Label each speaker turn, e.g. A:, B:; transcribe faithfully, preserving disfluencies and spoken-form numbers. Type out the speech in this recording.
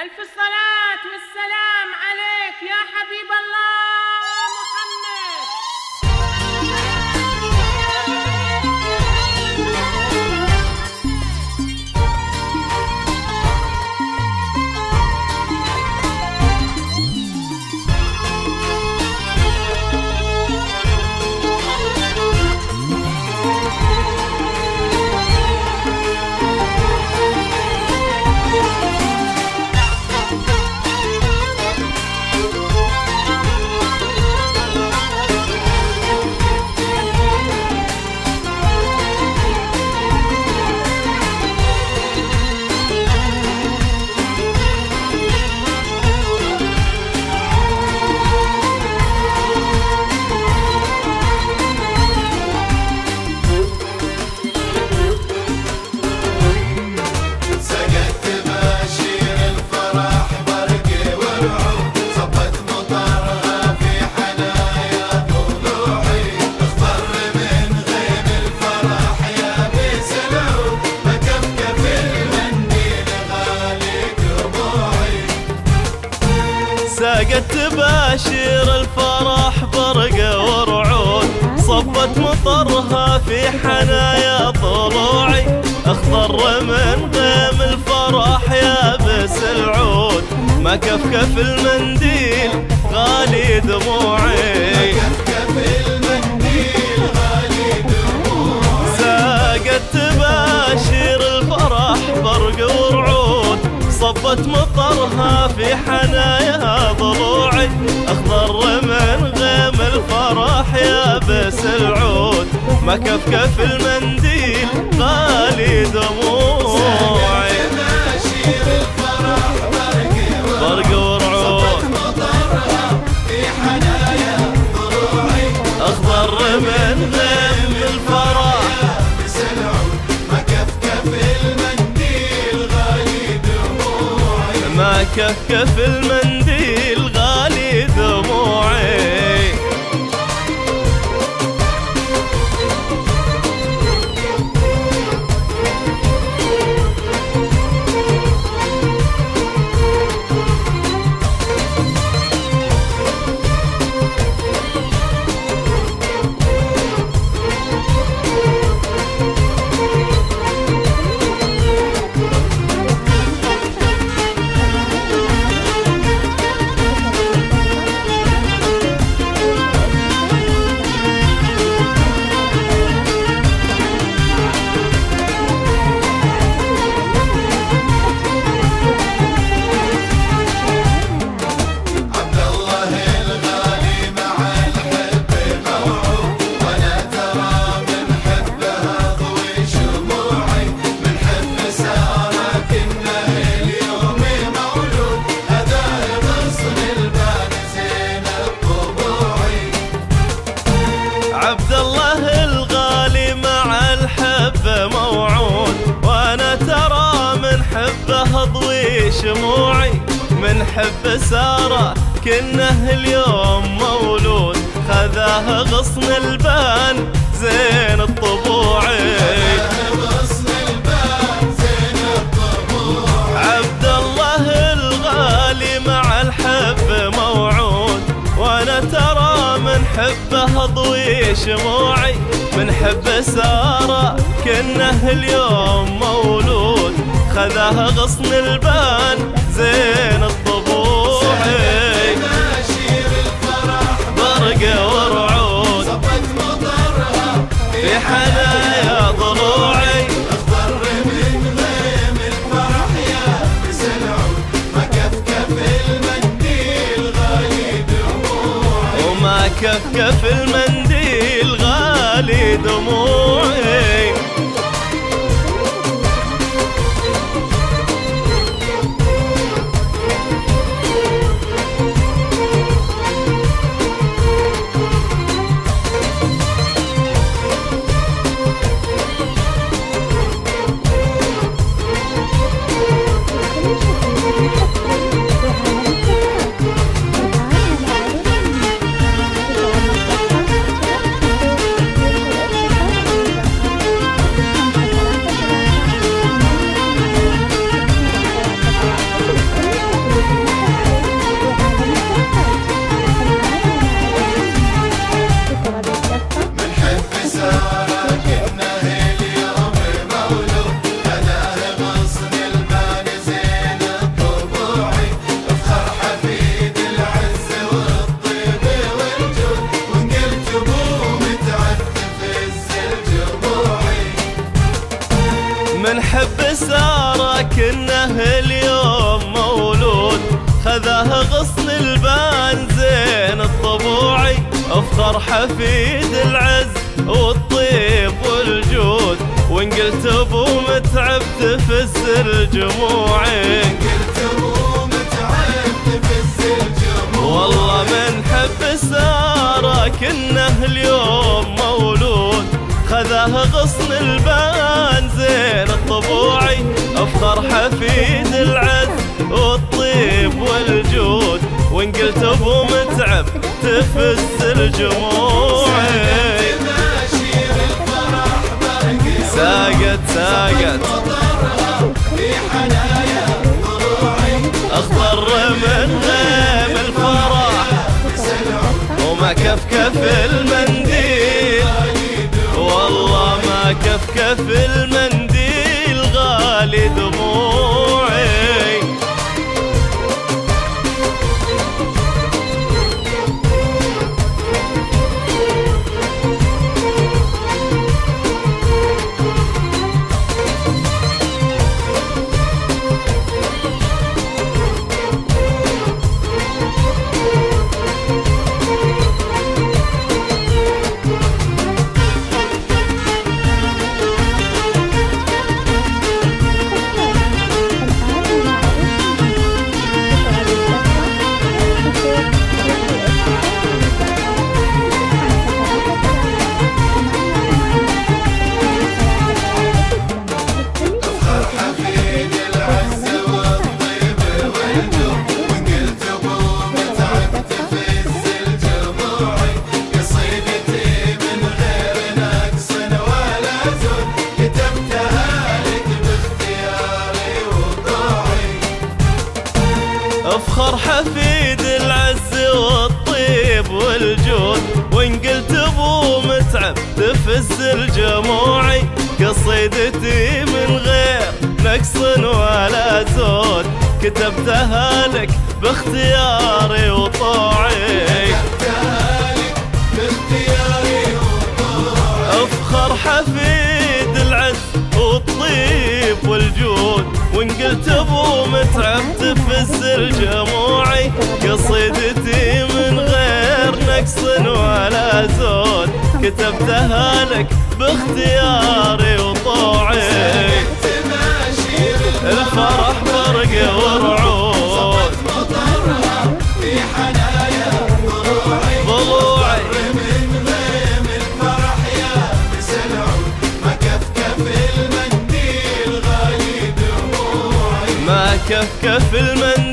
A: ألف الصلاة والسلام عليك يا حبيب الله محمد.
B: ساقت تباشر الفرح برقة ورعود، صبت مطرها في حنايا ضلوعي، اخضر من غيم الفرح يابس العود، ما كفكف المنديل غالي دموعي، ساقت تباشر الفرح برقة ورعود، صبت مطرها في حنايا ضلوعي، اخضر من غيم الفرح يابس العود، ما كفكف المنديل غالي دموعي، برق ورعود اخضر من غيم الفرح ما كفكف المنديل غالي دموعي. عبد الله الغالي مع الحبة موعود، وانا ترى من حبه ضوي شموعي، من حب سارة كنه اليوم مولود، خذاه غصن البان زين الطبوعي، عبد الله الغالي مع الحبة موعود، وانا ترى من حبه ضوي شموعي، من حب سارة كنه اليوم مولود، خذاه غصن البان زين الطبوعي، برقة ورعود في حنايا ضلوعي، وما كفكف المنديل غالي دموعي. خذاه غصن البان زين الطبوعي، افخر حفيد العز والطيب والجود، وان قلت ابو متعب تفز الجموعي. والله من حب ساره كنه اليوم مولود، خذاه غصن البان زين الطبوعي، افخر حفيد العز والطيب والجود، وان قلت ابو متعب تفز الجموعي. ساقت ساقت اخضر من غيم الفرح، وما كفكف المنديل، والله ما كفكف المنديل غالي دموعي. افخر حفيد العز والطيب والجود، وان قلت ابو متعب تفز الجموعي، قصيدتي من غير نقص ولا زود، كتبتها لك باختياري وطوعي. افخر حفيد العز والطيب والجود، وان قلت ابو متعب تفز الجموعي، قصيدتي من غير نقص ولا زود، كتبتها لك باختياري وطوعي. الفرح برق ورعود في حنايا ضلوعي، من غيم الفرح يا مسلعود، ما كفكف المنديل غالي دموعي، ما كفكف المنديل